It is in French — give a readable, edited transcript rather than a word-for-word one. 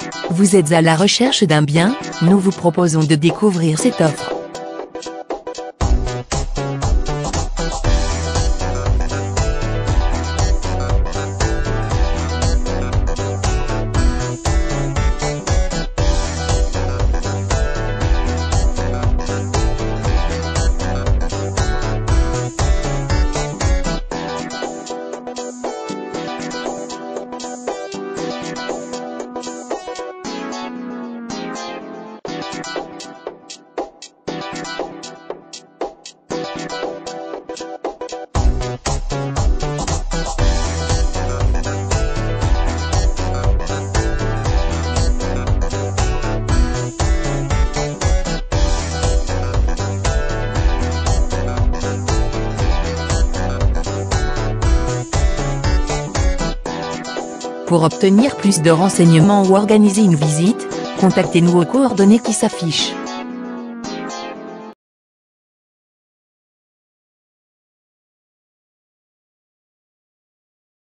Vous êtes à la recherche d'un bien? Nous vous proposons de découvrir cette offre. Pour obtenir plus de renseignements ou organiser une visite, contactez-nous aux coordonnées qui s'affichent.